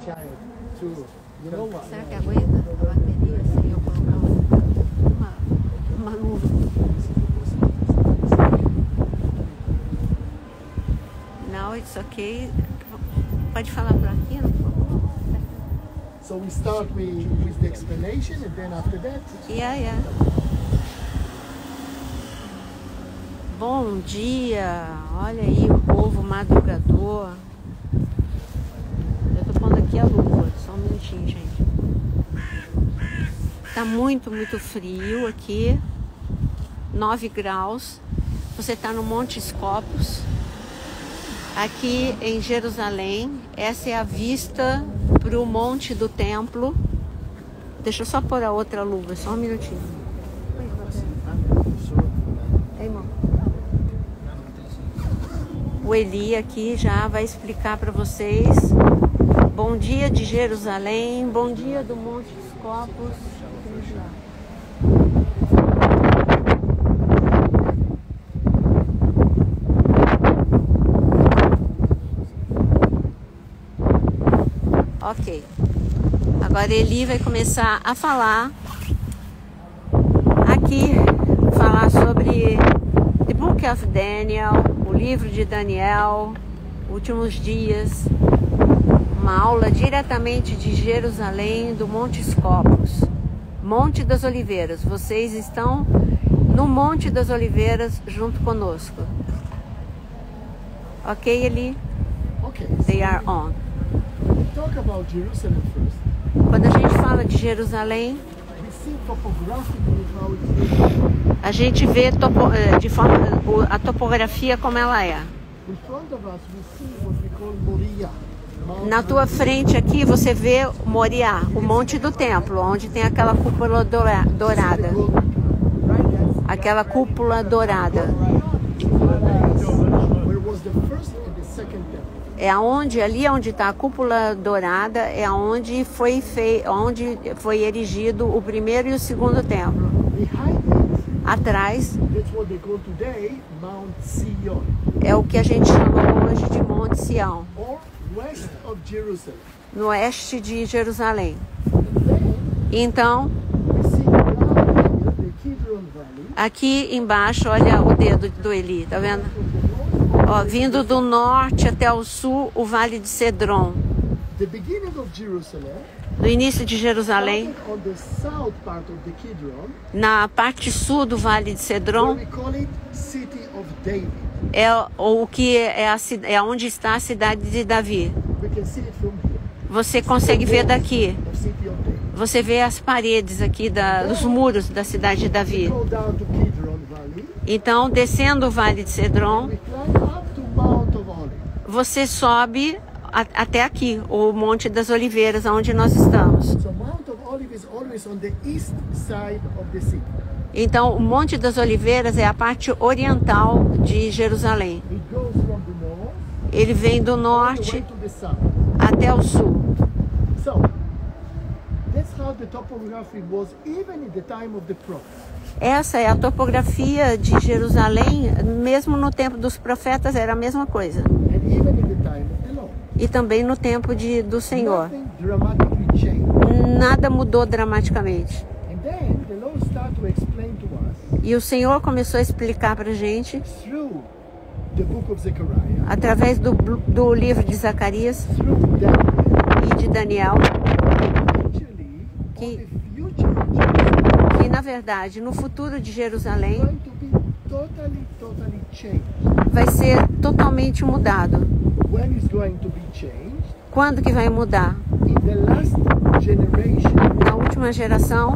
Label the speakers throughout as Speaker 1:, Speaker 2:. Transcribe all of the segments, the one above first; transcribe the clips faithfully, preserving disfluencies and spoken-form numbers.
Speaker 1: child too. You know what?
Speaker 2: Será que aguenta a bateria sem eu colocar uma, uma nuvem? Now it's okay. Pode falar por aqui, por favor?
Speaker 1: So we start with, with the explanation and then after that.
Speaker 2: Yeah, yeah. Bom dia, olha aí o povo madrugador. Eu tô pondo aqui a lua, só um minutinho, gente. Tá muito, muito frio aqui, nove graus. Você tá no Monte Scopus, aqui em Jerusalém. Essa é a vista pro Monte do Templo. Deixa eu só pôr a outra luva, só um minutinho. Ei, irmão. O Eli aqui já vai explicar para vocês. Bom dia de Jerusalém, bom dia do Monte Scopus. Vamos lá. Ok. Agora Eli vai começar a falar aqui, falar sobre The Book of Daniel, o livro de Daniel, últimos dias, uma aula diretamente de Jerusalém, do Monte Scopus, Monte das Oliveiras. Vocês estão no Monte das Oliveiras junto conosco. Ok, Eli?
Speaker 1: Okay.
Speaker 2: They are on.
Speaker 1: Talk about Jerusalem first.
Speaker 2: Quando a gente fala de Jerusalém,
Speaker 1: We see topographically how it's
Speaker 2: a gente vê topo, de forma, a topografia como ela é.
Speaker 1: in front of us. We see what we call Moriah. Mount
Speaker 2: Na tua frente aqui você vê Moriá, o Monte do Templo, onde tem aquela cúpula doura- dourada. Aquela cúpula dourada.
Speaker 1: Where was the first and the second temple?
Speaker 2: É aonde, ali onde está a cúpula dourada, é aonde foi, fei, onde foi erigido o primeiro e o segundo templo.
Speaker 1: Behind it,
Speaker 2: Atrás
Speaker 1: that's what they call today Mount Zion,
Speaker 2: é o que a gente chama hoje de Monte Sião,
Speaker 1: or west of Jerusalem.
Speaker 2: no oeste de Jerusalém.
Speaker 1: And then
Speaker 2: Então,
Speaker 1: we see down here the Kidron Valley.
Speaker 2: aqui embaixo, olha o dedo do Eli, tá vendo?
Speaker 1: From the north,
Speaker 2: Ó, vindo do norte até o sul, o Vale de Cedron.
Speaker 1: the beginning of Jerusalem,
Speaker 2: No início de Jerusalém,
Speaker 1: starting on the south part of the Kidron,
Speaker 2: na parte sul do Vale de
Speaker 1: where
Speaker 2: Cedron,
Speaker 1: we call it City of David.
Speaker 2: é o que é, a, ci- é onde está a cidade de Davi.
Speaker 1: We can see it from here,
Speaker 2: Você consegue ver daqui.
Speaker 1: the City of David.
Speaker 2: Você vê as paredes aqui, da, os muros da cidade de
Speaker 1: We
Speaker 2: Davi.
Speaker 1: go down to Kidron Valley.
Speaker 2: Então, descendo o Vale de Cedron,
Speaker 1: We climb up to Mount of Olives.
Speaker 2: você sobe a, até aqui, o Monte das Oliveiras, onde nós estamos.
Speaker 1: So Mount of Olives is always on the east side of the city.
Speaker 2: Então, o Monte das Oliveiras é a parte oriental de Jerusalém.
Speaker 1: It goes from the north
Speaker 2: Ele vem do
Speaker 1: all the
Speaker 2: norte
Speaker 1: way to the south.
Speaker 2: até o sul.
Speaker 1: So that's how the topography was even in the time of the prophets.
Speaker 2: Essa é a topografia de Jerusalém, mesmo no tempo dos profetas era a mesma coisa.
Speaker 1: And even in the time of the Lord.
Speaker 2: E também no tempo de, do Senhor.
Speaker 1: Nothing dramatically changed.
Speaker 2: Nada mudou dramaticamente.
Speaker 1: And then the Lord started to explain to us
Speaker 2: E o Senhor começou a explicar para a gente,
Speaker 1: through the book of Zechariah,
Speaker 2: através do, do livro de Zacarias
Speaker 1: through Daniel,
Speaker 2: e de Daniel,
Speaker 1: actually
Speaker 2: Que-
Speaker 1: on the future of Jerusalem
Speaker 2: que na verdade no futuro de
Speaker 1: is
Speaker 2: Jerusalém
Speaker 1: going to be totally, totally changed.
Speaker 2: vai ser totalmente mudado.
Speaker 1: When is going to be changed?
Speaker 2: Quando que vai mudar?
Speaker 1: In the last generation,
Speaker 2: Na última geração,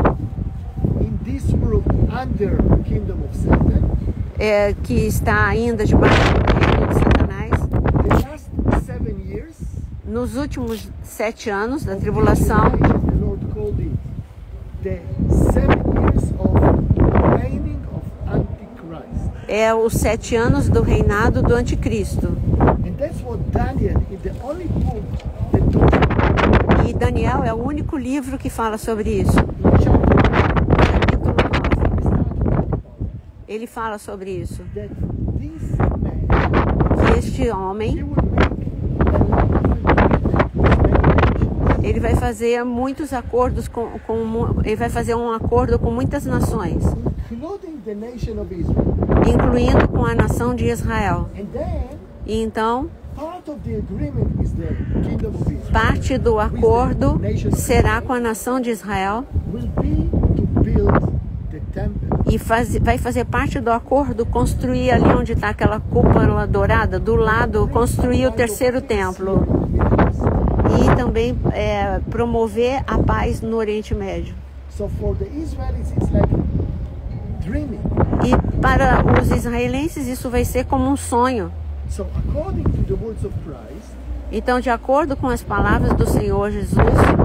Speaker 1: in this world under the kingdom of Satan,
Speaker 2: é, que está ainda debaixo do reino de Satanás,
Speaker 1: the last seven years,
Speaker 2: nos últimos sete anos da
Speaker 1: of
Speaker 2: tribulação,
Speaker 1: tribulation, the Lord called it the seven years of reigning of Antichrist.
Speaker 2: é os sete anos do reinado do anticristo.
Speaker 1: And that's what Daniel, in the only book that talks about
Speaker 2: E Daniel é o único livro que fala sobre isso.
Speaker 1: in chapter
Speaker 2: Capítulo nove,
Speaker 1: one,
Speaker 2: ele fala sobre isso.
Speaker 1: that this man,
Speaker 2: Que este
Speaker 1: he
Speaker 2: homem,
Speaker 1: would make a lot of people that
Speaker 2: ele vai fazer muitos acordos com, com ele vai fazer um acordo com muitas nações,
Speaker 1: including the nation of Israel.
Speaker 2: incluindo com a nação de Israel.
Speaker 1: And then
Speaker 2: E então,
Speaker 1: part of the agreement is the kingdom of Israel.
Speaker 2: parte do acordo será com a nação de Israel
Speaker 1: Will be to build the temple.
Speaker 2: e faz, vai fazer parte do acordo construir ali onde está aquela cúpula dourada, do lado, construir o terceiro templo. E também é, promover a paz no Oriente Médio.
Speaker 1: So for the Israelis, it's like dreaming.
Speaker 2: E para os israelenses isso vai ser como um sonho.
Speaker 1: So according to the words of Christ,
Speaker 2: Então, de acordo com as palavras do Senhor Jesus,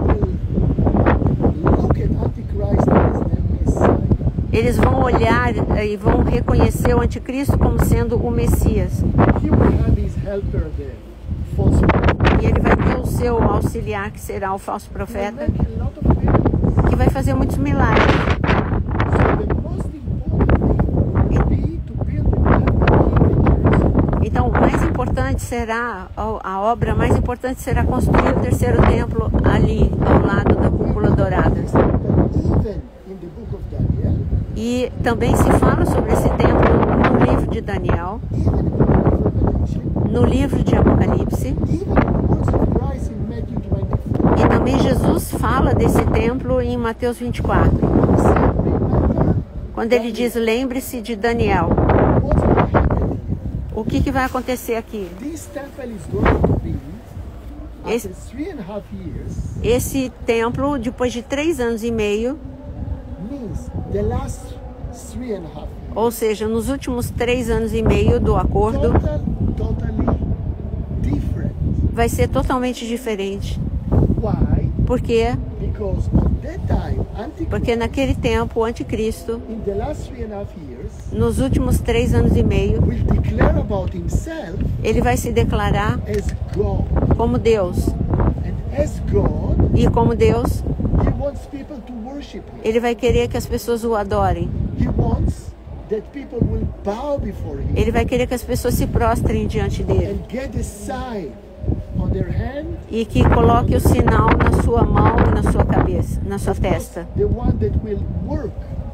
Speaker 1: we'll look at Antichrist as the Messiah.
Speaker 2: eles vão olhar e vão reconhecer o anticristo como sendo o Messias.
Speaker 1: He will have his helper, the false prophet.
Speaker 2: E ele vai ter o seu auxiliar, que será o falso
Speaker 1: He will
Speaker 2: profeta,
Speaker 1: make a lot of miracles.
Speaker 2: que vai fazer muitos milagres.
Speaker 1: So the most important thing will be to build the temple in Jerusalem.
Speaker 2: Então, o mais importante será, a obra mais importante será construir o terceiro templo ali, ao lado da cúpula dourada.
Speaker 1: Even in the book of Daniel,
Speaker 2: E também se fala sobre esse templo no livro de Daniel,
Speaker 1: even in the book of Revelation,
Speaker 2: no livro de Apocalipse,
Speaker 1: even in the words of Christ in Matthew twenty-four.
Speaker 2: e também Jesus fala desse templo em Mateus vinte e quatro,
Speaker 1: He said, remember
Speaker 2: quando ele diz, lembre-se de Daniel.
Speaker 1: what's going to happen here.
Speaker 2: O que, que vai acontecer aqui?
Speaker 1: This temple is going to be,
Speaker 2: Esse-
Speaker 1: after three and a half years,
Speaker 2: Esse templo, depois de três anos e meio,
Speaker 1: means the last three and a half years.
Speaker 2: ou seja, nos últimos três anos e meio do acordo,
Speaker 1: Total, totally different.
Speaker 2: vai ser totalmente diferente.
Speaker 1: Why?
Speaker 2: Por quê?
Speaker 1: Because on that time, Antichrist,
Speaker 2: Porque naquele tempo o anticristo,
Speaker 1: in the last three and a half years,
Speaker 2: nos últimos três anos e meio,
Speaker 1: will declare about himself
Speaker 2: ele vai se declarar
Speaker 1: as God.
Speaker 2: como Deus.
Speaker 1: And as God,
Speaker 2: E como Deus,
Speaker 1: he wants people to worship him.
Speaker 2: ele vai querer que as pessoas o adorem.
Speaker 1: He wants that people will bow before him
Speaker 2: Ele vai querer que as pessoas se prostrem diante dele.
Speaker 1: and get a sign on their hand.
Speaker 2: E que coloque o sinal na sua mão e na sua cabeça, na sua testa.
Speaker 1: The one that will work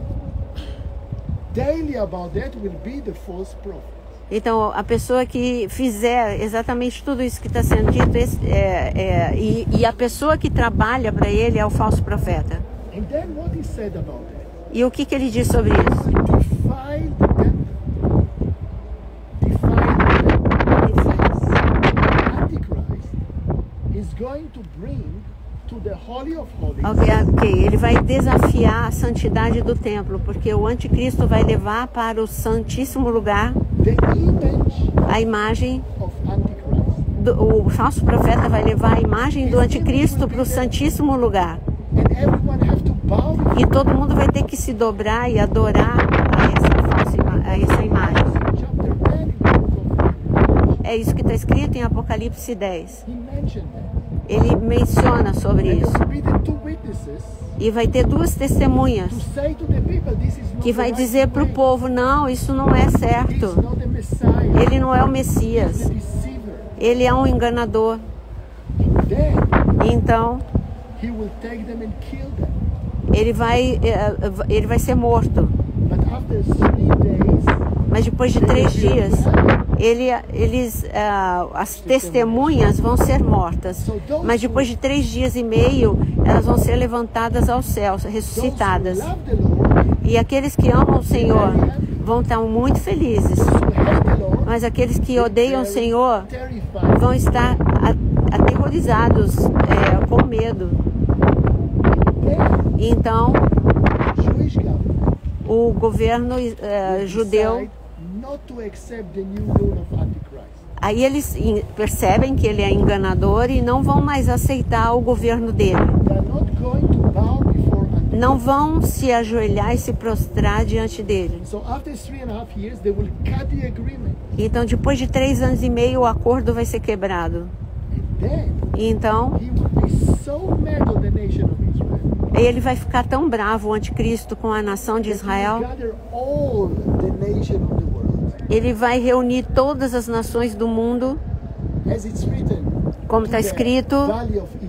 Speaker 1: daily about that will be the false prophet.
Speaker 2: Então, a pessoa que fizer exatamente tudo isso que está sendo dito, esse, é, é, e, e a pessoa que trabalha para ele é o falso profeta.
Speaker 1: And then what he said about that?
Speaker 2: E o que, que ele diz sobre isso?
Speaker 1: Defile the temple. Defile the temple. Antichrist is going to bring to the Holy of Holies
Speaker 2: Ok, ok, ele vai desafiar a santidade do templo, porque o anticristo vai levar para o santíssimo lugar
Speaker 1: the image
Speaker 2: a imagem,
Speaker 1: of Antichrist.
Speaker 2: do, o falso profeta vai levar a imagem do anticristo para o santíssimo lugar.
Speaker 1: And everyone have to bow before
Speaker 2: E todo mundo vai ter que se dobrar e adorar a essa, falsa ima- a essa imagem.
Speaker 1: chapter ten in the book of Revelation.
Speaker 2: É isso que está escrito em Apocalipse dez.
Speaker 1: He mentioned that.
Speaker 2: Ele menciona sobre
Speaker 1: And there
Speaker 2: isso.
Speaker 1: will be the two witnesses
Speaker 2: E vai ter duas testemunhas
Speaker 1: to say to the people, this is not
Speaker 2: que
Speaker 1: the
Speaker 2: vai
Speaker 1: right
Speaker 2: dizer para o
Speaker 1: way.
Speaker 2: povo, não, isso não é
Speaker 1: He's
Speaker 2: certo.
Speaker 1: not the Messiah.
Speaker 2: Ele não é o
Speaker 1: He's
Speaker 2: Messias.
Speaker 1: the deceiver.
Speaker 2: Ele é um enganador.
Speaker 1: And then
Speaker 2: Então,
Speaker 1: he will take them and kill them.
Speaker 2: ele vai, eh, ele vai ser morto.
Speaker 1: But after three days,
Speaker 2: Mas depois de três dias, ele, eles, ah, as testemunhas vão ser mortas. Mas depois de três dias e meio, elas vão ser levantadas aos céus,
Speaker 1: those who
Speaker 2: ressuscitadas.
Speaker 1: love the Lord,
Speaker 2: E aqueles que amam o Senhor vão estar muito felizes.
Speaker 1: those who hate the Lord,
Speaker 2: Mas aqueles que odeiam o Senhor
Speaker 1: terrified.
Speaker 2: vão estar a- aterrorizados, é, com medo.
Speaker 1: Then,
Speaker 2: Então,
Speaker 1: Jewish government
Speaker 2: o governo é,
Speaker 1: will
Speaker 2: judeu,
Speaker 1: decide not to accept the new rule of Antichrist.
Speaker 2: aí eles in- percebem que ele é enganador e não vão mais aceitar o governo dele.
Speaker 1: They are not going to bow before Antichrist.
Speaker 2: Não vão se ajoelhar e se prostrar diante dele.
Speaker 1: So after three and a half years, they will cut the agreement.
Speaker 2: Então, depois de três anos e meio, o acordo vai ser quebrado.
Speaker 1: And then
Speaker 2: Então,
Speaker 1: he will be so mad on the nation of Israel.
Speaker 2: ele vai ficar tão bravo, o anticristo, com a nação de
Speaker 1: that he will
Speaker 2: Israel.
Speaker 1: gather all the nation of the world.
Speaker 2: Ele vai reunir todas as nações do mundo,
Speaker 1: As it's written,
Speaker 2: como
Speaker 1: to
Speaker 2: está
Speaker 1: the
Speaker 2: escrito,
Speaker 1: Valley of Israel.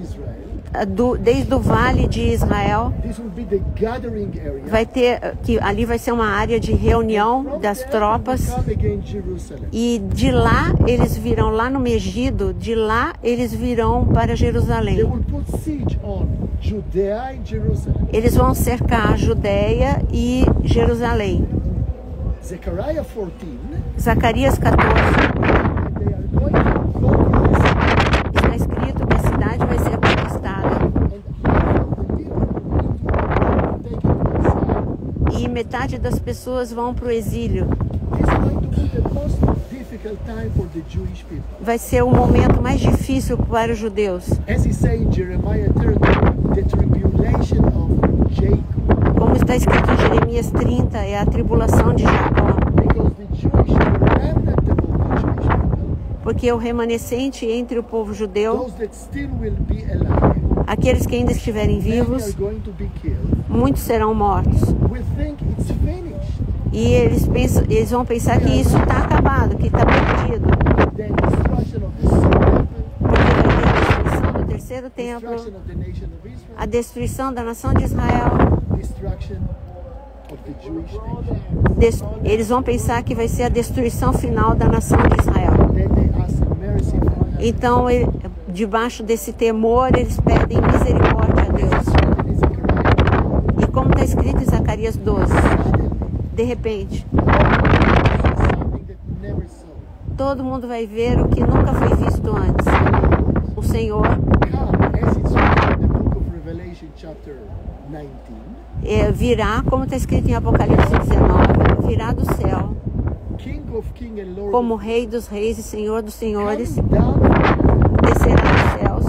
Speaker 2: do, desde o vale de Israel.
Speaker 1: This will be the gathering area.
Speaker 2: Vai ter que ali vai ser uma área de reunião das tropas.
Speaker 1: Come again Jerusalem.
Speaker 2: E de lá eles virão, lá no Megido, de lá eles virão para
Speaker 1: They
Speaker 2: Jerusalém.
Speaker 1: will put siege on Judea and Jerusalem.
Speaker 2: Eles vão cercar a Judéia e Jerusalém.
Speaker 1: Zechariah fourteen.
Speaker 2: Zacarias quatorze,
Speaker 1: They are going to conquer
Speaker 2: está escrito que a cidade vai ser conquistada.
Speaker 1: and half of the people will be taken inside.
Speaker 2: E metade das pessoas vão para o exílio.
Speaker 1: This is going to be the most difficult time for the Jewish people.
Speaker 2: Vai ser o momento mais difícil para os judeus.
Speaker 1: As he said in Jeremiah thirty, the tribulation of Jacob.
Speaker 2: Como está escrito em Jeremias trinta, é a tribulação de Jacó.
Speaker 1: Because the Jewish remnant among the Jewish people,
Speaker 2: Porque o remanescente entre o povo judeu,
Speaker 1: those that still will be alive,
Speaker 2: aqueles que ainda estiverem
Speaker 1: many are
Speaker 2: vivos,
Speaker 1: going to be killed.
Speaker 2: muitos serão mortos.
Speaker 1: We think it's finished.
Speaker 2: E eles, pensam, eles vão pensar que isso está acabado, que está perdido.
Speaker 1: The destruction of the second temple,
Speaker 2: Porque vai ter a destruição do terceiro templo,
Speaker 1: destruction of the nation of Israel,
Speaker 2: a destruição da nação de Israel.
Speaker 1: destruction of the Jewish nation.
Speaker 2: Des- Eles vão pensar que vai ser a destruição final da nação de Israel.
Speaker 1: Then they ask mercy from God.
Speaker 2: Então, ele- debaixo desse temor, eles pedem misericórdia a Deus.
Speaker 1: It is Zechariah.
Speaker 2: E como está escrito em Zacarias doze, de repente,
Speaker 1: Something that never saw.
Speaker 2: todo mundo vai ver o que nunca foi visto antes. O Senhor
Speaker 1: Come, as it's written in the book of Revelation, chapter nineteen.
Speaker 2: é, virá, como está escrito em Apocalipse dezenove, virá do céu,
Speaker 1: King of kings and Lord
Speaker 2: como
Speaker 1: of
Speaker 2: Rei dos reis e Senhor dos senhores,
Speaker 1: coming down
Speaker 2: descerá dos céus.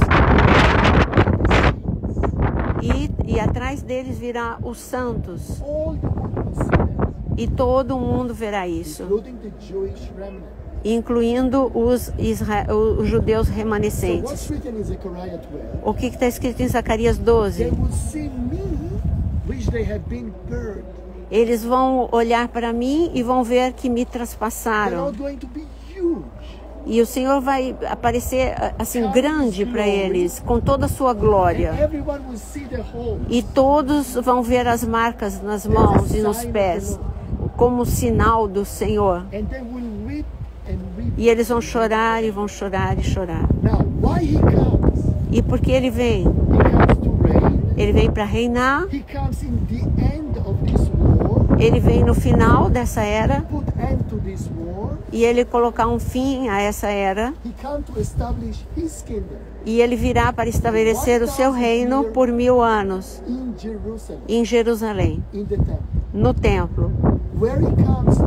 Speaker 2: E, e atrás deles virá os santos.
Speaker 1: all the world will see that,
Speaker 2: E todo mundo verá isso,
Speaker 1: including the Jewish remnant.
Speaker 2: incluindo os, isra- os judeus
Speaker 1: So what's
Speaker 2: remanescentes.
Speaker 1: written in Zechariah twelve?
Speaker 2: O que está escrito em Zacarias
Speaker 1: They
Speaker 2: doze?
Speaker 1: will see me, which they have been burned.
Speaker 2: Eles vão olhar para mim e vão ver que me
Speaker 1: They're
Speaker 2: traspassaram.
Speaker 1: not going to be huge.
Speaker 2: E o Senhor vai aparecer assim grande para eles, com toda a sua glória.
Speaker 1: And everyone will see the hole.
Speaker 2: E todos vão ver as marcas nas mãos e nos pés, como sinal do Senhor.
Speaker 1: And they will weep and weep.
Speaker 2: E eles vão chorar e vão chorar e chorar.
Speaker 1: Now, why he comes?
Speaker 2: E porque ele vem?
Speaker 1: He comes to reign.
Speaker 2: Ele vem para reinar,
Speaker 1: He comes in the end of this war.
Speaker 2: ele vem no final dessa era
Speaker 1: Put end to this war.
Speaker 2: e ele colocar um fim a essa era.
Speaker 1: He comes to establish his kingdom
Speaker 2: E ele virá para estabelecer o seu reino por mil anos
Speaker 1: in Jerusalem,
Speaker 2: em Jerusalém,
Speaker 1: in the temple.
Speaker 2: no templo.
Speaker 1: Where he comes,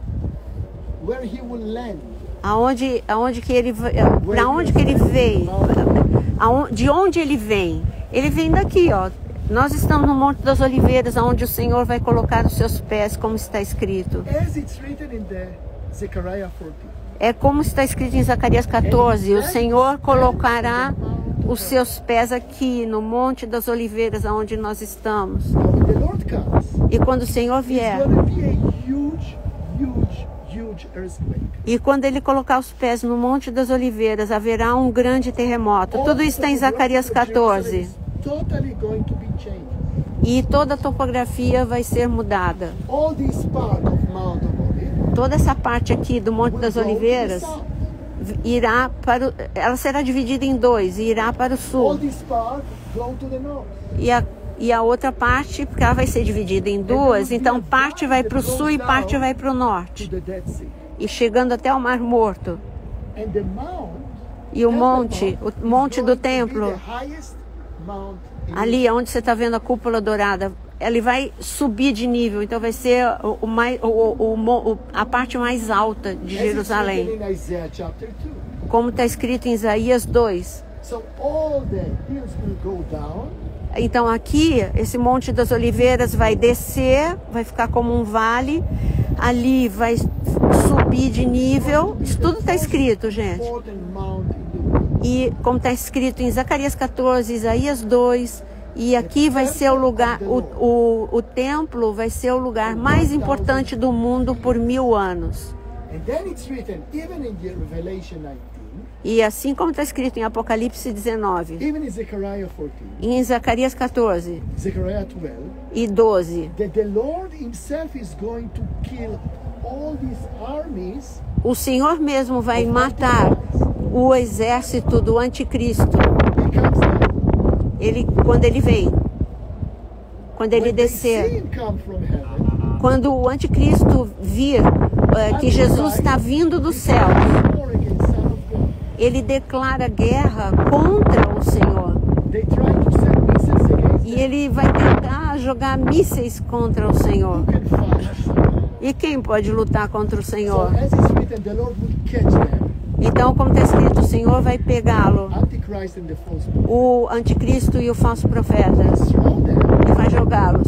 Speaker 1: where he will land.
Speaker 2: Aonde, aonde que ele, para onde que ele vem? Aon- De onde ele vem? Ele vem daqui, ó. Nós estamos no Monte das Oliveiras, onde o Senhor vai colocar os seus pés, como está escrito.
Speaker 1: As it's written in the Zechariah fourteen.
Speaker 2: É como está escrito em Zacarias quatorze: o Senhor colocará os seus pés aqui no Monte das Oliveiras, onde nós estamos.
Speaker 1: Now, when the Lord comes,
Speaker 2: E quando o Senhor
Speaker 1: it's
Speaker 2: vier,
Speaker 1: going to be a huge, huge, huge earthquake.
Speaker 2: e quando ele colocar os pés no Monte das Oliveiras, haverá um grande terremoto. Tudo isso está em Zacarias quatorze.
Speaker 1: Totally going to be changed.
Speaker 2: E toda a topografia vai ser mudada.
Speaker 1: All this part of Mount of Olives
Speaker 2: Toda essa parte aqui do Monte
Speaker 1: will
Speaker 2: das
Speaker 1: go to the
Speaker 2: Oliveiras
Speaker 1: south.
Speaker 2: irá para o, ela será dividida em dois e irá para o
Speaker 1: All
Speaker 2: sul.
Speaker 1: this part go to the north.
Speaker 2: E a, e a outra parte, porque ela vai ser dividida em duas, então parte vai para o sul e parte vai para o
Speaker 1: To
Speaker 2: norte.
Speaker 1: the Dead Sea.
Speaker 2: E chegando até o Mar Morto.
Speaker 1: And the mount,
Speaker 2: E o
Speaker 1: Temple
Speaker 2: monte,
Speaker 1: Mount,
Speaker 2: o monte
Speaker 1: is
Speaker 2: do
Speaker 1: going to be
Speaker 2: templo,
Speaker 1: the highest mount in
Speaker 2: ali onde você está vendo a cúpula dourada, ele vai subir de nível, então vai ser o, o mais, o, o, o, a parte mais alta de
Speaker 1: As it's
Speaker 2: Jerusalém,
Speaker 1: written in Isaiah chapter two.
Speaker 2: como está escrito em Isaías dois.
Speaker 1: So all the hills will go down.
Speaker 2: Então aqui, esse Monte das Oliveiras vai descer, vai ficar como um vale, ali vai subir de nível, isso tudo está escrito, gente.
Speaker 1: Important mount in the world.
Speaker 2: E como está escrito em Zacarias quatorze, Isaías dois, e aqui vai ser o lugar, o, o, o templo vai ser o lugar mais importante do mundo por mil anos.
Speaker 1: And then it's written, even in the Revelation nineteen,
Speaker 2: E assim como está escrito em Apocalipse dezenove,
Speaker 1: even in Zechariah fourteen,
Speaker 2: em Zacarias quatorze
Speaker 1: Zechariah twelve,
Speaker 2: e doze,
Speaker 1: that the Lord himself is going to kill all these armies
Speaker 2: o Senhor mesmo vai matar o exército do anticristo.
Speaker 1: he comes down.
Speaker 2: Ele, quando ele vem, quando ele
Speaker 1: When they
Speaker 2: descer,
Speaker 1: see him come from heaven,
Speaker 2: quando o anticristo vir eh, que Jesus está vindo do céu,
Speaker 1: war against Son of God.
Speaker 2: ele declara guerra contra o Senhor.
Speaker 1: They try to send missiles against
Speaker 2: E
Speaker 1: them.
Speaker 2: ele vai tentar jogar mísseis contra o Senhor.
Speaker 1: Who can fight?
Speaker 2: E quem pode lutar contra o
Speaker 1: So
Speaker 2: Senhor?
Speaker 1: as it's written, the Lord will catch them,
Speaker 2: Então, como está escrito, o Senhor vai pegá-lo,
Speaker 1: Antichrist and the false prophet,
Speaker 2: o anticristo e o falso profeta,
Speaker 1: throw them
Speaker 2: e vai jogá-los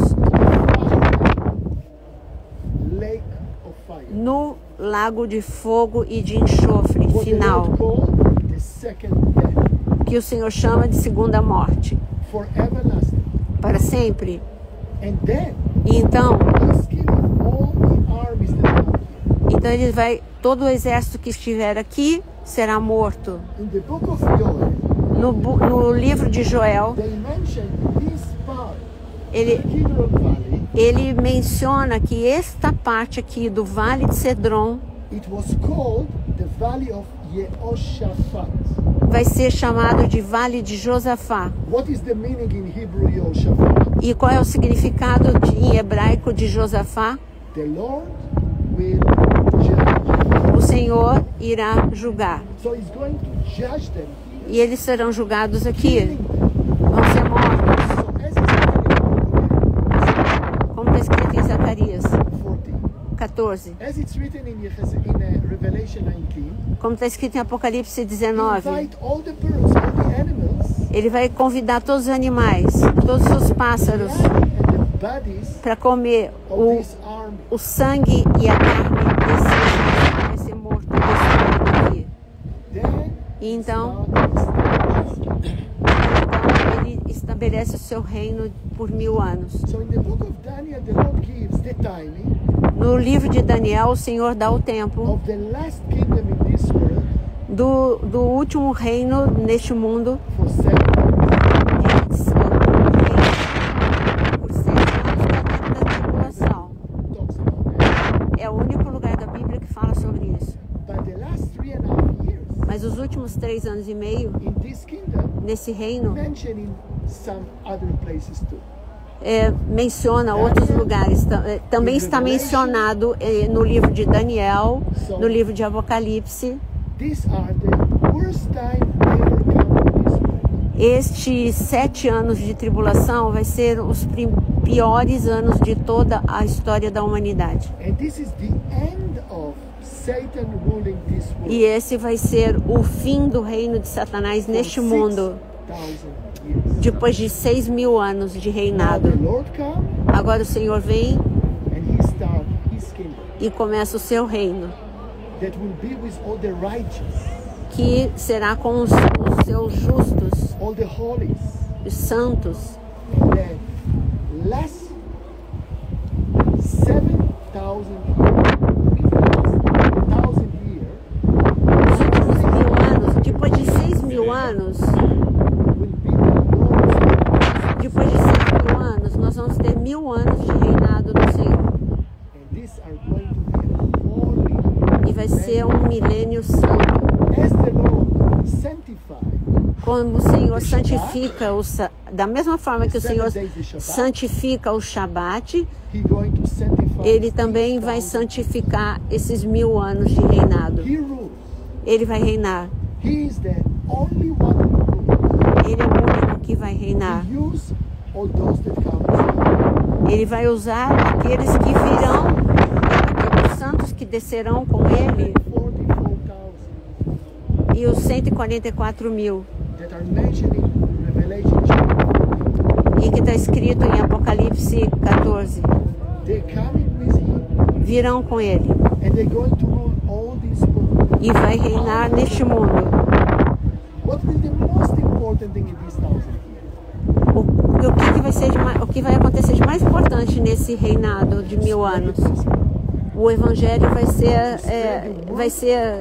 Speaker 1: lake of fire.
Speaker 2: no lago de fogo e de enxofre
Speaker 1: What the
Speaker 2: final,
Speaker 1: Lord called the second death,
Speaker 2: que o Senhor chama de segunda morte,
Speaker 1: for everlasting.
Speaker 2: para sempre.
Speaker 1: And then
Speaker 2: E então,
Speaker 1: he's killing all the armies that are here.
Speaker 2: então ele vai, todo o exército que estiver aqui será morto.
Speaker 1: In the book of Joel,
Speaker 2: No, bu- no livro de Joel,
Speaker 1: they mention this part,
Speaker 2: ele,
Speaker 1: Kidron Valley.
Speaker 2: ele menciona que esta parte aqui do Vale de Cedron
Speaker 1: It was called the Valley of Yehoshaphat.
Speaker 2: vai ser chamado de Vale de Josafá.
Speaker 1: What is the meaning in Hebrew Yehoshaphat?
Speaker 2: E qual é o significado de, em hebraico de Josafá?
Speaker 1: The Lord will judge.
Speaker 2: O Senhor irá julgar.
Speaker 1: So he's going to judge them here,
Speaker 2: E eles serão julgados aqui,
Speaker 1: killing them.
Speaker 2: vão ser mortos,
Speaker 1: So as it's written
Speaker 2: como está escrito em Zacarias
Speaker 1: in fourteen,
Speaker 2: quatorze,
Speaker 1: as it's written in, Yeheze- in uh, Revelation nineteen,
Speaker 2: como está escrito em Apocalipse
Speaker 1: he
Speaker 2: dezenove.
Speaker 1: invite all the birds, all the animals,
Speaker 2: Ele vai convidar todos os animais, todos os pássaros,
Speaker 1: blood and the bodies
Speaker 2: para comer
Speaker 1: of
Speaker 2: o,
Speaker 1: this army.
Speaker 2: o sangue e a carne desse que vai ser morto desse aqui.
Speaker 1: Then
Speaker 2: E então,
Speaker 1: start this.
Speaker 2: então ele estabelece o seu reino por mil anos.
Speaker 1: So in the book of Daniel, the Lord gives the timing
Speaker 2: No livro de Daniel, o Senhor dá o tempo
Speaker 1: of the last kingdom in this world
Speaker 2: do, do último reino neste mundo
Speaker 1: for seven
Speaker 2: por sete anos da tempo da tribulação.
Speaker 1: talks about that.
Speaker 2: É o único lugar da Bíblia que fala sobre isso.
Speaker 1: But the last three and a half years
Speaker 2: Mas os últimos três anos e meio
Speaker 1: in this kingdom,
Speaker 2: nesse reino
Speaker 1: mentioning some other places too.
Speaker 2: é, menciona outros lugares. Ta- é, Também está mencionado é, no livro de Daniel, no livro de Apocalipse.
Speaker 1: These are the worst time ever come in this world.
Speaker 2: Estes sete anos de tribulação vai ser os prim- piores anos de toda a história da humanidade.
Speaker 1: And this is the end of Satan ruling this world.
Speaker 2: E esse vai ser o fim do reino de Satanás
Speaker 1: for
Speaker 2: neste mundo,
Speaker 1: six thousand years.
Speaker 2: depois de seis mil anos de
Speaker 1: Now
Speaker 2: reinado.
Speaker 1: the Lord come
Speaker 2: Agora o Senhor vem
Speaker 1: and he start his kingdom
Speaker 2: e começa o seu reino,
Speaker 1: that will be with all the righteous,
Speaker 2: que será com os, os seus justos,
Speaker 1: all the holies.
Speaker 2: os santos.
Speaker 1: And then last seven thousand thousand years
Speaker 2: Os últimos mil anos, depois de seis mil anos,
Speaker 1: will be the Lord's,
Speaker 2: depois de seis mil anos, nós vamos ter mil anos de reinado do Senhor.
Speaker 1: and these are going to be holy.
Speaker 2: E vai ser um milênio santo.
Speaker 1: As the Lord sanctified
Speaker 2: Como o Senhor santifica, o, sa- da mesma forma que o Senhor santifica o Shabat,
Speaker 1: He going to sanctify
Speaker 2: Ele também vai
Speaker 1: these thousand.
Speaker 2: santificar esses mil anos de reinado.
Speaker 1: He rules.
Speaker 2: Ele vai reinar.
Speaker 1: He is the only one who rules.
Speaker 2: Ele é o único que vai reinar.
Speaker 1: He use all those that come.
Speaker 2: Ele vai usar aqueles que virão, aqueles santos que descerão com Ele,
Speaker 1: forty-four thousand
Speaker 2: e os cento e quarenta e quatro mil.
Speaker 1: that are mentioned in Revelation chapter.
Speaker 2: E que está escrito em Apocalipse quatorze.
Speaker 1: They're coming with him
Speaker 2: Virão com Ele
Speaker 1: and they're going to rule all this world.
Speaker 2: e vai reinar neste mundo.
Speaker 1: What will be the most important thing in this thousand years?
Speaker 2: O, o, que, que vai ser de mais, o que vai acontecer de mais importante nesse reinado de mil anos? O Evangelho vai ser, é, vai ser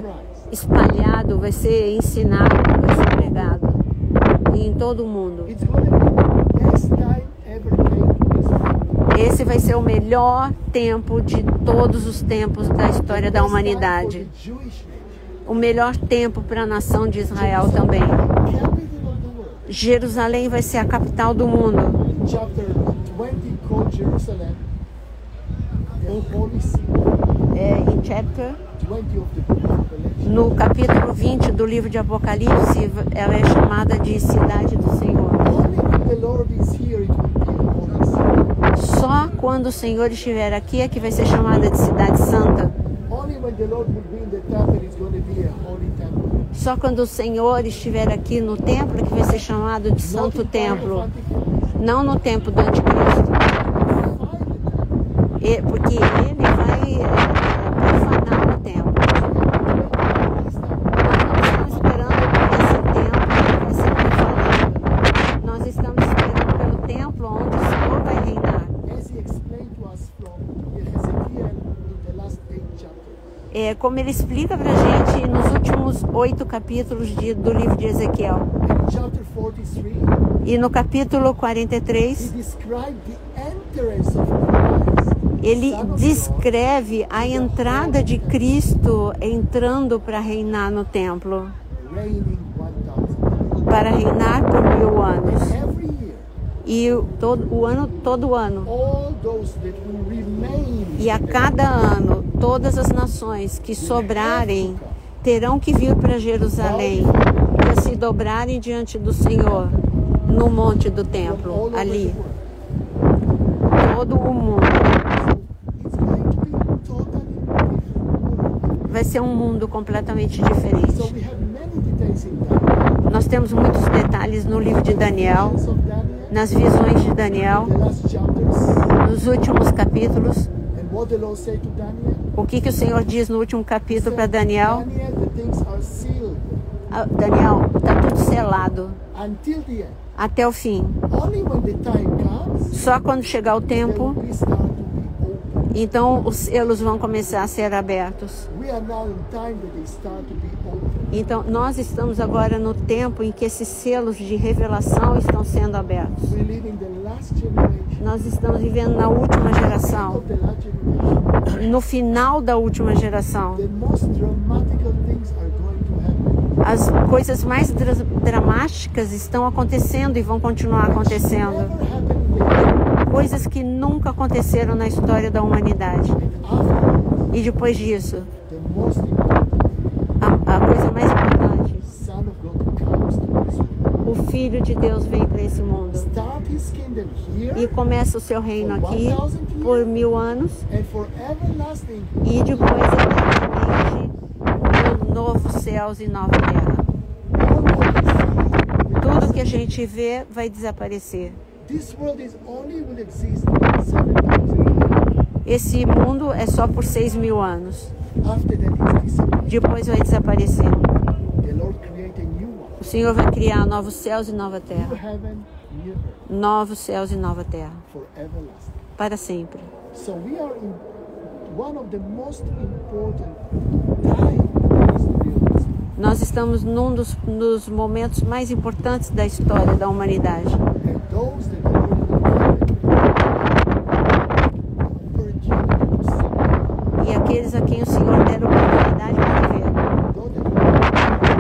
Speaker 2: espalhado, vai ser ensinado, vai ser pregado em todo o mundo.
Speaker 1: It's going to be the best time ever came to Israel.
Speaker 2: Esse vai ser o melhor tempo de todos os tempos da história da humanidade.
Speaker 1: The Jewish nation.
Speaker 2: O melhor tempo para a nação de Israel também.
Speaker 1: Capital of the world.
Speaker 2: Jerusalém vai ser a capital do mundo.
Speaker 1: In chapter twenty, called Jerusalem, the Holy City.
Speaker 2: É, em chapter,
Speaker 1: twenty of the book of Revelation.
Speaker 2: no capítulo vinte do livro de Apocalipse, ela é chamada de Cidade do Senhor.
Speaker 1: Only when the Lord is here, it will be a holy city.
Speaker 2: Só quando o Senhor estiver aqui é que vai ser chamada de Cidade Santa.
Speaker 1: Only when the Lord will be in the temple, it's going to be a holy temple.
Speaker 2: Só quando o Senhor estiver aqui no templo é que vai ser chamado de
Speaker 1: Not
Speaker 2: Santo
Speaker 1: in time of
Speaker 2: Templo.
Speaker 1: Antichrist.
Speaker 2: Não no tempo do Anticristo. E- porque ele vai é, profanar o templo. Nós não estamos esperando por esse templo que vai ser profanado. Nós estamos esperando pelo templo onde o Senhor vai reinar.
Speaker 1: As he explained to us from Ezekiel in the last eight chapters.
Speaker 2: É, como ele explica pra gente nos últimos oito capítulos de- do livro de Ezequiel.
Speaker 1: In chapter forty-three,
Speaker 2: E no capítulo quarenta e
Speaker 1: he
Speaker 2: três,
Speaker 1: described the entrance of Christ.
Speaker 2: ele
Speaker 1: Son of God,
Speaker 2: descreve a entrada de Cristo entrando para reinar no templo,
Speaker 1: reigning one thousand.
Speaker 2: para reinar por mil anos.
Speaker 1: Every year,
Speaker 2: E o- todo o ano, todo ano.
Speaker 1: all those that will remain
Speaker 2: E a cada ano, todas as nações que sobrarem terão que vir para Jerusalém para se dobrarem diante do Senhor no monte do
Speaker 1: from all
Speaker 2: templo,
Speaker 1: over
Speaker 2: ali,
Speaker 1: the world.
Speaker 2: todo o mundo.
Speaker 1: It's going to be totally different.
Speaker 2: Vai ser um mundo completamente diferente.
Speaker 1: So we have many details in Daniel.
Speaker 2: Nós temos muitos detalhes no livro de Daniel,
Speaker 1: Visions of Daniel,
Speaker 2: nas visões de Daniel,
Speaker 1: the last chapters,
Speaker 2: nos últimos capítulos.
Speaker 1: and what the Lord said to Daniel.
Speaker 2: O que, que o Senhor diz no último capítulo para Daniel?
Speaker 1: Daniel, the things are sealed
Speaker 2: Ah, Daniel, está tudo selado
Speaker 1: until the end.
Speaker 2: até o fim.
Speaker 1: Only when the time comes,
Speaker 2: Só quando chegar o
Speaker 1: they
Speaker 2: tempo,
Speaker 1: will start to be open.
Speaker 2: então os selos vão começar a ser abertos.
Speaker 1: We are now in time that they start to be open.
Speaker 2: Então nós estamos agora no tempo em que esses selos de revelação estão sendo abertos.
Speaker 1: We live in the last generation.
Speaker 2: Nós estamos vivendo na última geração,
Speaker 1: Of the last generation.
Speaker 2: no final da última geração.
Speaker 1: The most dramatical things are going to happen.
Speaker 2: As coisas mais dra dramáticas estão acontecendo e vão continuar acontecendo.
Speaker 1: Never happened in the
Speaker 2: Coisas que nunca aconteceram na história da humanidade.
Speaker 1: after
Speaker 2: E depois disso,
Speaker 1: the most important
Speaker 2: a, a coisa mais importante,
Speaker 1: Son of God comes to this world.
Speaker 2: o Filho de Deus vem para esse mundo.
Speaker 1: Start his kingdom here
Speaker 2: E começa o seu reino aqui por mil anos
Speaker 1: and for everlasting.
Speaker 2: e depois eternamente no novo céus e nova terra.
Speaker 1: All what we see,
Speaker 2: Tudo que a gente vê vai desaparecer.
Speaker 1: this world is only will exist seven thousand years.
Speaker 2: Esse mundo é só por seis mil anos.
Speaker 1: After that, it disappears.
Speaker 2: Depois vai desaparecer.
Speaker 1: The Lord create a new one.
Speaker 2: O Senhor vai criar novos céus e nova
Speaker 1: New
Speaker 2: terra.
Speaker 1: heaven, new earth,
Speaker 2: Novos céus e nova terra.
Speaker 1: for everlasting.
Speaker 2: Para sempre.
Speaker 1: So we are in one of the most important times in the history of this world.
Speaker 2: Nós estamos num dos, dos momentos mais importantes da história da humanidade.
Speaker 1: And those that the Lord will give opportunity to see,
Speaker 2: E aqueles a quem o Senhor der oportunidade para ver.
Speaker 1: those that will be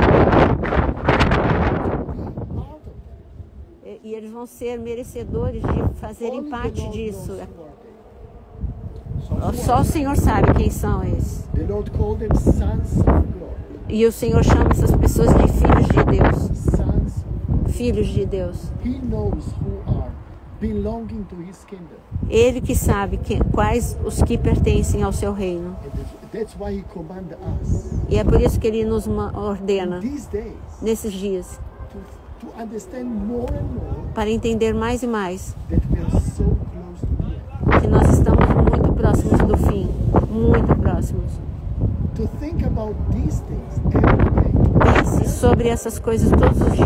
Speaker 1: part of it.
Speaker 2: E, e eles vão ser merecedores de fazerem
Speaker 1: Only the
Speaker 2: parte
Speaker 1: Lord
Speaker 2: disso.
Speaker 1: knows who are they. So
Speaker 2: Só o Senhor sabe quem são esses.
Speaker 1: the Lord called them sons of God.
Speaker 2: E o Senhor chama essas pessoas de filhos de Deus.
Speaker 1: Sons,
Speaker 2: Filhos de Deus.
Speaker 1: He knows who are belonging to His kingdom.
Speaker 2: Ele que sabe que, quais os que pertencem ao seu reino.
Speaker 1: And that's why He commanded us
Speaker 2: E é por isso que Ele nos ma- ordena,
Speaker 1: these days
Speaker 2: nesses dias,
Speaker 1: to, to understand more and more
Speaker 2: para entender mais e mais
Speaker 1: that we are so close to the end.
Speaker 2: que nós estamos muito próximos do fim. Muito próximos.
Speaker 1: To think about these things every day.
Speaker 2: Pense sobre essas coisas todos os dias.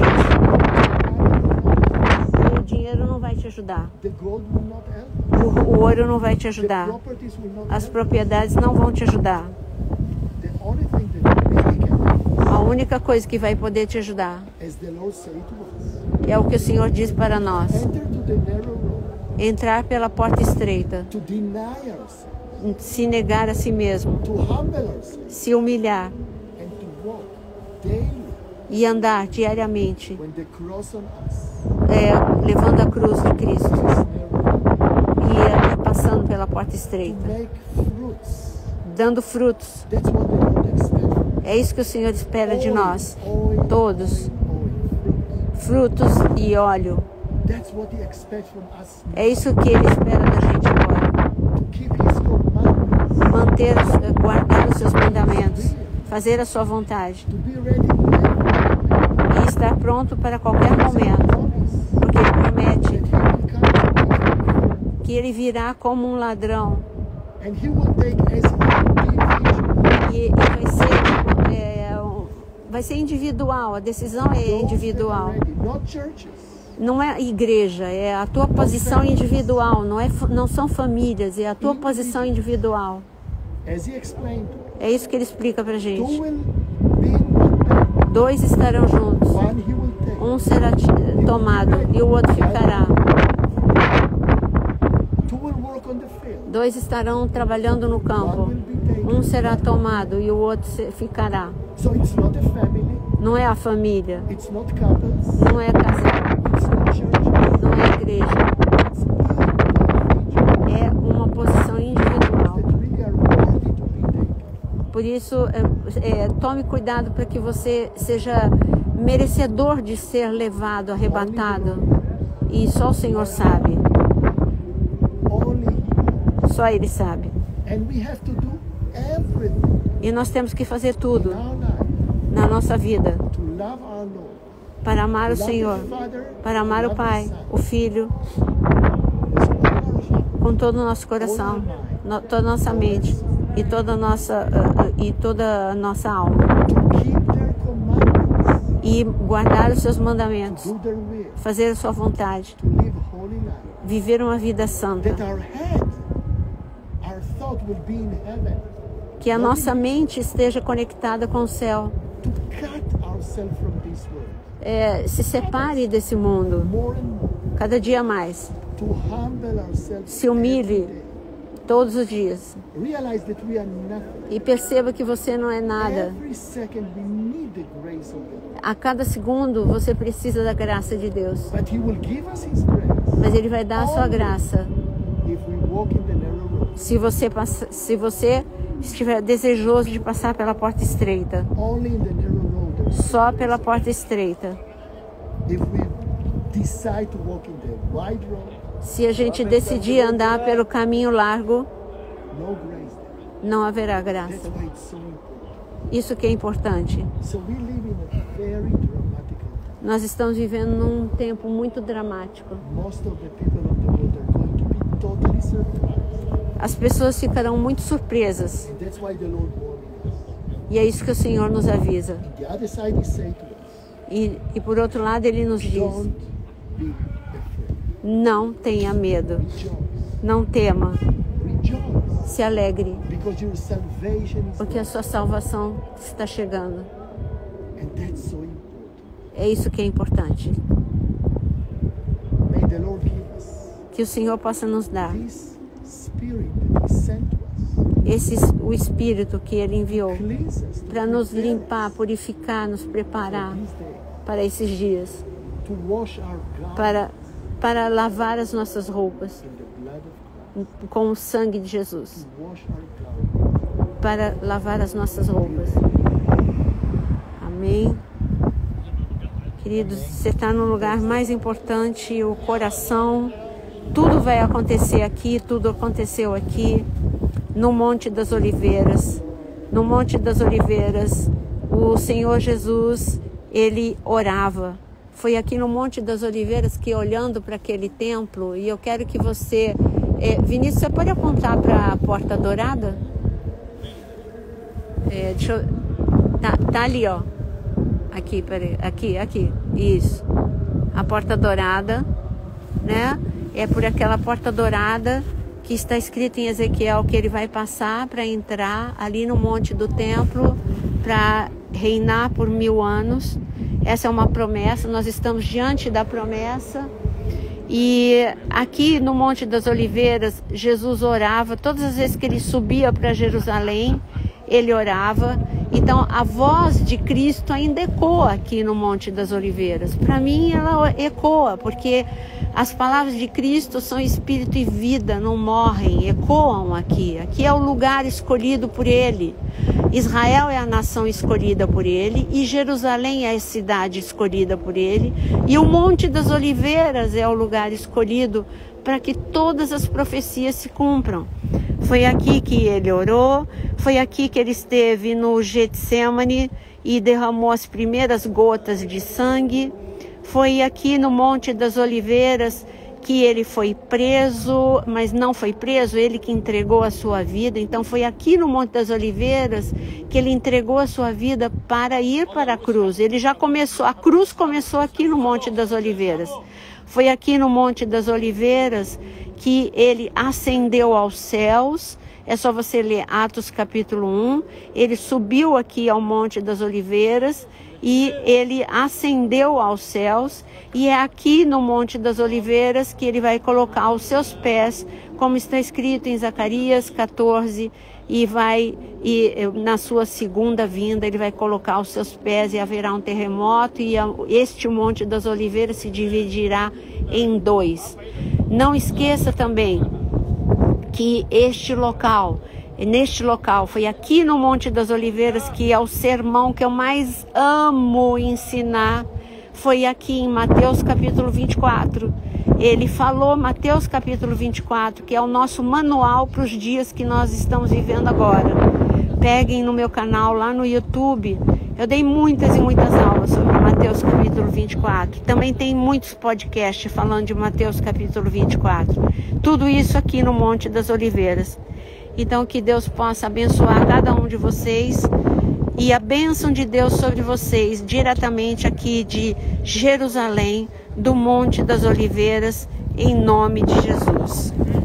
Speaker 2: E o dinheiro não vai te ajudar.
Speaker 1: The gold will not help.
Speaker 2: O, o ouro não vai te
Speaker 1: The
Speaker 2: ajudar.
Speaker 1: properties will not
Speaker 2: As
Speaker 1: help.
Speaker 2: propriedades não vão te ajudar.
Speaker 1: The only thing that really can help
Speaker 2: única coisa que vai poder te ajudar
Speaker 1: as the Lord said to us,
Speaker 2: é o que o Senhor diz para nós.
Speaker 1: enter to the narrow road,
Speaker 2: Entrar pela porta estreita,
Speaker 1: to deny ourselves,
Speaker 2: se negar a si mesmo,
Speaker 1: to humble ourselves,
Speaker 2: se humilhar
Speaker 1: and to walk daily
Speaker 2: e andar diariamente,
Speaker 1: when the cross on us
Speaker 2: é, levando a cruz de Cristo
Speaker 1: is narrow,
Speaker 2: e é, passando pela porta
Speaker 1: to
Speaker 2: estreita,
Speaker 1: make fruits.
Speaker 2: dando frutos.
Speaker 1: That's what the Lord expects.
Speaker 2: É isso que o Senhor espera de nós,
Speaker 1: Oil,
Speaker 2: todos,
Speaker 1: oil, oil, fruits.
Speaker 2: frutos e óleo.
Speaker 1: That's what He expects from us.
Speaker 2: É isso que Ele espera da gente agora.
Speaker 1: To keep His commandments,
Speaker 2: Manter, os- guardar os seus mandamentos, fazer a sua vontade
Speaker 1: to be ready whenever
Speaker 2: e estar pronto para qualquer momento,
Speaker 1: promise
Speaker 2: porque Ele promete
Speaker 1: that He will come
Speaker 2: que Ele virá como um ladrão
Speaker 1: and He will take as individual.
Speaker 2: e, e vai ser é, um- vai ser individual. A decisão é
Speaker 1: Those that are
Speaker 2: individual.
Speaker 1: ready, not churches.
Speaker 2: Não é igreja, é a tua posição individual. Não é, fa- não são famílias, é a tua posição individual.
Speaker 1: As He explained,
Speaker 2: É isso que Ele explica pra
Speaker 1: two
Speaker 2: gente.
Speaker 1: will be in one bed,
Speaker 2: Dois estarão juntos.
Speaker 1: one He will take.
Speaker 2: Um será ti- tomado e o outro ficará.
Speaker 1: Two will work on the field,
Speaker 2: Dois estarão trabalhando no
Speaker 1: one
Speaker 2: campo.
Speaker 1: will be taken.
Speaker 2: Um será tomado e o outro se- ficará.
Speaker 1: So it's not a family,
Speaker 2: Não é a família,
Speaker 1: it's not couples,
Speaker 2: não é casal,
Speaker 1: it's not churches,
Speaker 2: não é igreja.
Speaker 1: it's individual
Speaker 2: É uma posição individual.
Speaker 1: that really are worthy to be taken.
Speaker 2: Por isso, é, é, tome cuidado para que você seja merecedor de ser levado, arrebatado. E só o Senhor sabe.
Speaker 1: Only He.
Speaker 2: Só Ele sabe.
Speaker 1: And we have to do everything
Speaker 2: E nós temos que fazer
Speaker 1: in
Speaker 2: tudo
Speaker 1: our life
Speaker 2: na nossa vida
Speaker 1: to love our Lord,
Speaker 2: para amar o
Speaker 1: love
Speaker 2: Senhor,
Speaker 1: the Father,
Speaker 2: para amar o
Speaker 1: love the
Speaker 2: Pai,
Speaker 1: Son,
Speaker 2: o Filho,
Speaker 1: with all our heart,
Speaker 2: com todo o nosso coração, no- toda a nossa mente e toda a nossa, ah, ah, e toda a nossa alma.
Speaker 1: to keep their commandments,
Speaker 2: E guardar os seus mandamentos,
Speaker 1: do their will,
Speaker 2: fazer a sua vontade,
Speaker 1: to live holy life,
Speaker 2: viver uma vida santa.
Speaker 1: that our head, our thought will be in heaven,
Speaker 2: Que a nossa mente esteja conectada com o céu.
Speaker 1: to cut ourselves from this world,
Speaker 2: É, se separe desse mundo
Speaker 1: more and more,
Speaker 2: cada dia mais.
Speaker 1: to humble ourselves
Speaker 2: Se humilhe
Speaker 1: every day.
Speaker 2: todos os dias.
Speaker 1: Realize that we are nothing.
Speaker 2: E perceba que você não é nada.
Speaker 1: Every second we need the grace of God.
Speaker 2: A cada segundo você precisa da graça de Deus.
Speaker 1: But He will give us His grace
Speaker 2: Mas Ele vai dar a sua graça
Speaker 1: if we walk in the narrow road.
Speaker 2: se você, passa, se você estiver desejoso de passar pela porta estreita.
Speaker 1: Only in the narrow road. there is
Speaker 2: Só
Speaker 1: grace.
Speaker 2: pela porta estreita.
Speaker 1: If we decide to walk in the wide road,
Speaker 2: Se a gente decidir andar pelo caminho largo,
Speaker 1: no grace there.
Speaker 2: não haverá
Speaker 1: That's
Speaker 2: graça.
Speaker 1: why it's so important.
Speaker 2: Isso que é importante.
Speaker 1: So we live in a very dramatic time.
Speaker 2: Nós estamos vivendo num tempo muito dramático.
Speaker 1: Most of the people on the road are going to be totally surprised.
Speaker 2: As pessoas ficarão muito surpresas.
Speaker 1: And that's why the Lord warned us.
Speaker 2: E é isso que o Senhor nos avisa.
Speaker 1: On the other side, He said to us,
Speaker 2: E, e por outro lado, Ele nos diz:
Speaker 1: don't be afraid.
Speaker 2: não tenha medo,
Speaker 1: Rejoice.
Speaker 2: não tema,
Speaker 1: Rejoice.
Speaker 2: se alegre,
Speaker 1: Because your salvation is
Speaker 2: porque a
Speaker 1: near.
Speaker 2: sua salvação está chegando.
Speaker 1: And that's so important.
Speaker 2: É isso que é importante.
Speaker 1: May the Lord give us
Speaker 2: Que o Senhor possa nos dar
Speaker 1: this spirit that He sent to us.
Speaker 2: esse, o Espírito que Ele enviou
Speaker 1: Cleanse us, to
Speaker 2: para nos
Speaker 1: prepare
Speaker 2: limpar,
Speaker 1: us
Speaker 2: purificar, nos preparar
Speaker 1: for this day,
Speaker 2: para esses dias,
Speaker 1: to wash our garments
Speaker 2: para, para lavar as nossas roupas
Speaker 1: in the blood of Christ,
Speaker 2: com o sangue de Jesus,
Speaker 1: to wash our garments.
Speaker 2: para lavar as nossas roupas. Amém? Queridos, você está no lugar mais importante, o coração. Tudo vai acontecer aqui, tudo aconteceu aqui, no Monte das Oliveiras. No Monte das Oliveiras, o Senhor Jesus, Ele orava. Foi aqui no Monte das Oliveiras que, olhando para aquele templo, e eu quero que você... É, Vinícius, você pode apontar para a Porta Dourada? É, deixa eu... Tá, tá ali, ó. Aqui, peraí. Aqui, aqui. Isso. A Porta Dourada, né? É por aquela Porta Dourada que está escrito em Ezequiel que ele vai passar para entrar ali no monte do templo para reinar por mil anos. Essa é uma promessa, nós estamos diante da promessa. E aqui no Monte das Oliveiras, Jesus orava, todas as vezes que ele subia para Jerusalém, ele orava. Então a voz de Cristo ainda ecoa aqui no Monte das Oliveiras. Para mim ela ecoa, porque as palavras de Cristo são espírito e vida, não morrem, ecoam aqui. Aqui é o lugar escolhido por ele. Israel é a nação escolhida por ele, e Jerusalém é a cidade escolhida por ele, e o Monte das Oliveiras é o lugar escolhido para que todas as profecias se cumpram. Foi aqui que ele orou, foi aqui que ele esteve no Getsemane e derramou as primeiras gotas de sangue. Foi aqui no Monte das Oliveiras que ele foi preso, mas não foi preso, ele que entregou a sua vida. Então foi aqui no Monte das Oliveiras que ele entregou a sua vida para ir para a cruz. Ele já começou, a cruz começou aqui no Monte das Oliveiras. Foi aqui no Monte das Oliveiras que ele ascendeu aos céus. É só você ler Atos capítulo um. Ele subiu aqui ao Monte das Oliveiras e ele ascendeu aos céus. E é aqui no Monte das Oliveiras que ele vai colocar os seus pés, como está escrito em Zacarias quatorze, e vai e na sua segunda vinda ele vai colocar os seus pés e haverá um terremoto, e este Monte das Oliveiras se dividirá em dois. Não esqueça também que este local, neste local, foi aqui no Monte das Oliveiras que é o sermão que eu mais amo ensinar. Foi aqui em Mateus capítulo vinte e quatro. Ele falou, Mateus capítulo vinte e quatro, que é o nosso manual para os dias que nós estamos vivendo agora. Peguem no meu canal lá no YouTube. Eu dei muitas e muitas aulas sobre Mateus capítulo vinte e quatro. Também tem muitos podcasts falando de Mateus capítulo vinte e quatro. Tudo isso aqui no Monte das Oliveiras. Então que Deus possa abençoar cada um de vocês. E a bênção de Deus sobre vocês, diretamente aqui de Jerusalém, do Monte das Oliveiras, em nome de Jesus.